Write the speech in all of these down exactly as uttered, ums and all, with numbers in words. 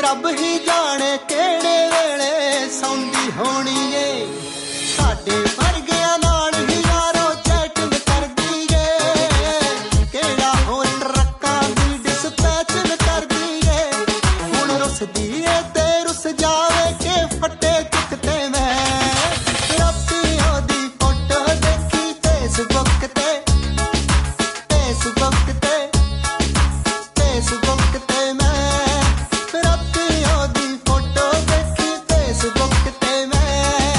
रब ही जाने केड़े वेले सौंदी होनी है साडे वर्गियां नाल ही यारो चैटिंग करदी है केड़ा होर ट्रक्कां दी डिस्पैचिंग करदी है हुण रुसदी है ते रुस जावे के फट्टे चुकते मैं राती ओदी फोटो देखी फेसबुक ते फेसबुक ते फेसबुक ते मैं राती ओदी फोटो देखी फेसबुक ते मैं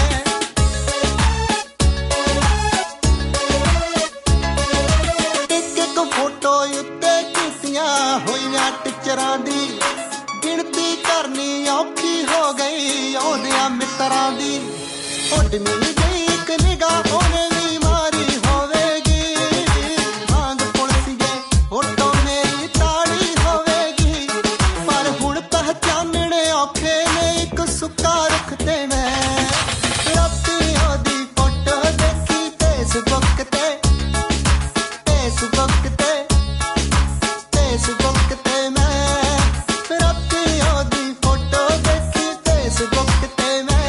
एक एक फोटो उत्ते कीतियां होईयां टिचरां दी गिणती करनी औखी हो गई ओदियां मित्रां दी उडमी गई एक निगाह ओने भी मारी होवेगी मांग पुलसिए फोटो मेरी ताड़ी होवेगी पर हुण पहचानने औखे ने एक सुक्का रुख ते मैं राती ओदी फोटो देखी फेसबुक ते फेसबुक ते फेसबुक ते मैं राती ओदी फोटो देखी फेसबुक ते मैं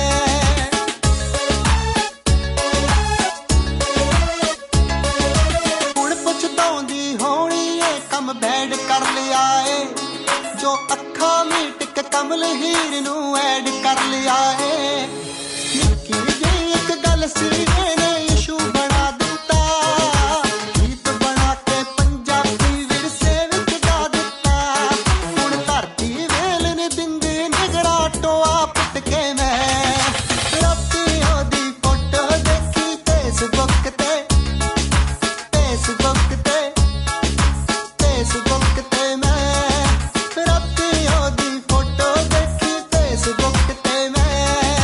हुण पुछदाउंदी होनी ए कम बैड कर लिया ए जो अखा मीट के कमल हीर नू ऐड कर लिया है निक्की जी एक गल सी ने इशू बना दिता गीत बना के पंजाबी विरसे विच गा दिता हुण धरती वेल ने दिंदी निगड़ा टोआ पुट के मैं राती ओदी फोटो देखी फेसबुक ते फेसबुक ते फेसबुक ते मैं राती ओदी फोटो देखी फेसबुक ते मैं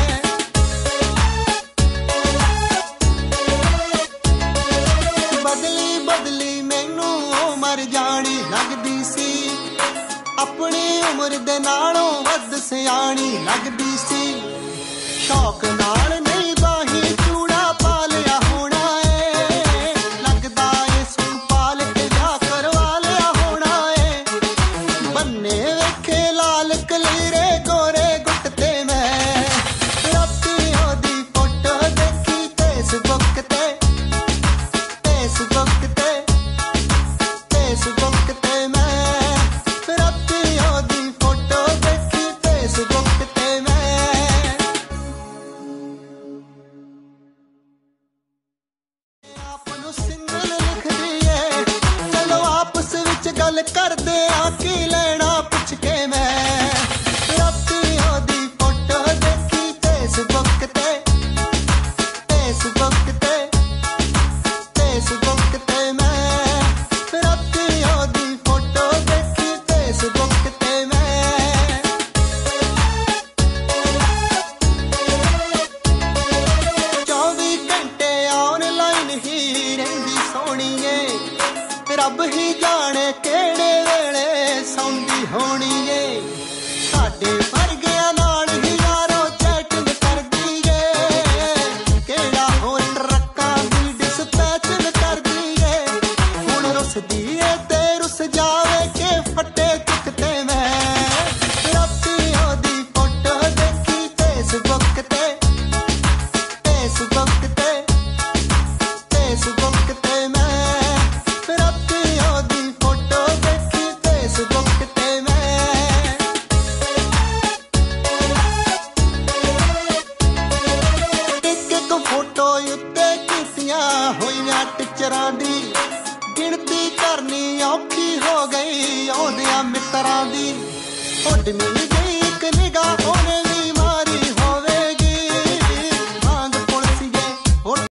बदली बदली मैनू उमर जानी लगदी सी अपनी उम्र दे नालों वध सियाणी लगदी सी शौक नाल नहीं बाही चूड़ा पा लिया होना है लगदा ए सुख पाल के विआह करवा लिया होना है बन्ने वेखे लाल कलीरे गोरे गुट ते मैं राती ओदी फोटो देखी फेसबुक ते फेसबुक ते फेसबुक ते मैं राती ओदी फोटो देखी फेसबुक ते मैं आप नू सिंगल लिख दिए चलो आपस विच गल करदे आ की लेना पुछ के मैं राती ओदी फोटो देखी फेसबुक ते फेसबुक ते फेसबुक ते मैं राती ओदी फोटो देखी फेसबुक ते मैं चौबी घंटे ऑनलाइन ही रहिंदी सोहणीए रब ही जाने केड़े वेले सौंदी होनी ए साडे वर्गियां नाल ही यारो चैटिंग करदी है केड़ा होर ट्रक्कां दी डिस्पैचिंग करदी है हुण रुसदी है ते रुस जावे के फट्टे चुकते मैं राती ओदी फोटो देखी फेसबुक ते फेसबुक ते फेसबुक ते मैं राती ओदी फोटो देखी फेसबुक ते मैं एक एक फोटो उत्ते कीतियां होईयां टिचरां दी गिणती करनी औखी हो गई ओदियां मित्रां दी उडमी गई एक निगाह ओने